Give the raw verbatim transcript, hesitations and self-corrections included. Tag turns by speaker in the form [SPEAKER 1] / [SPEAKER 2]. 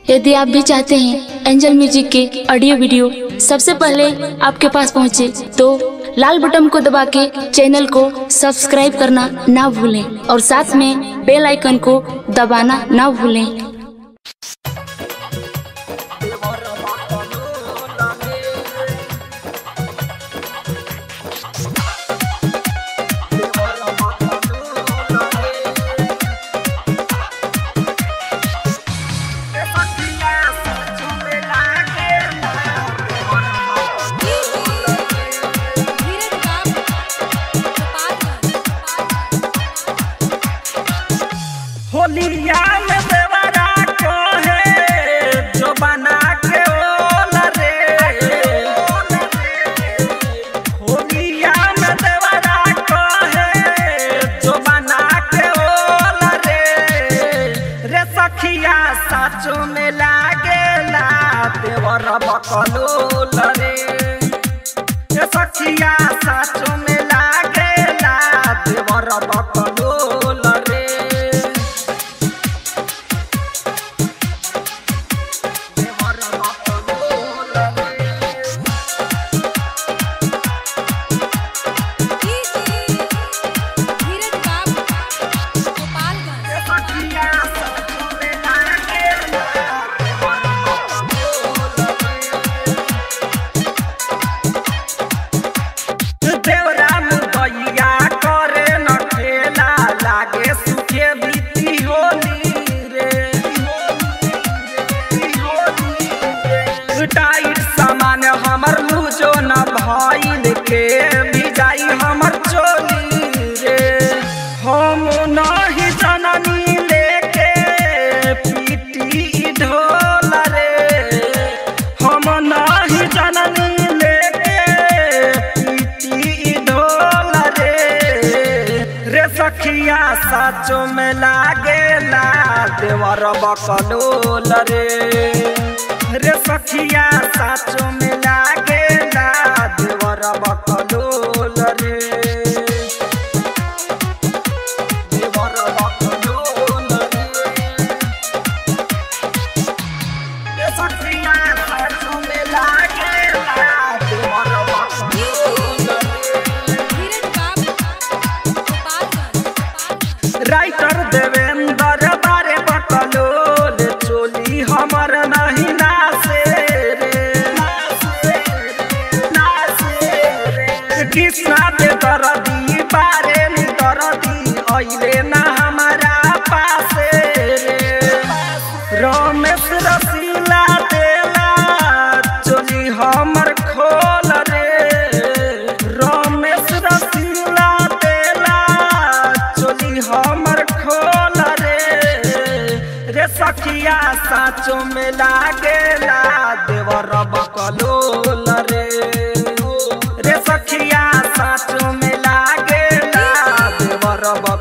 [SPEAKER 1] यदि आप भी चाहते हैं एंजल म्यूजिक के ऑडियो वीडियो सबसे पहले आपके पास पहुंचे, तो लाल बटन को दबा के चैनल को सब्सक्राइब करना ना भूलें और साथ में बेल आइकन को दबाना ना भूलें।
[SPEAKER 2] होलिया में देवरा को है जो बना के ओला रे, होलिया में देवरा को है जो बना के ओला रे, रे सखिया साचो में लागेला देवर बकलोल रे, रे सखिया साचो में लागेला देवर बकलोल रे। टाइट सामान हमर लूजो न भइल के भिजाई हमर चोली रे, हम नहीं जननी लेके पीटी ढोल रे, हम नहीं जननी लेके पीटी ढोल रे, रे सखिया साचो में लागेला देवर बकलोल रे, रे सखिया साचो में लागेला देवर बकलोल रे, देवर बकलोल रे, रे सखिया साचो में लागेला देवर बकलोल रे। राइटर देवेंद्र बारे बकलोल चोली हमर नहीं कृष्णा दे दरदी बारे नी दरदी अइले ना हमारा पासे रे, रमेश रसीला देला चोली हमर खोल रे, रमेश रसीला देला चोली हमर खोल रे, रे सखिया साचो में लागेला देवर बकलोल रे, रे सखिया साचो में लागेला देवर बकलोल।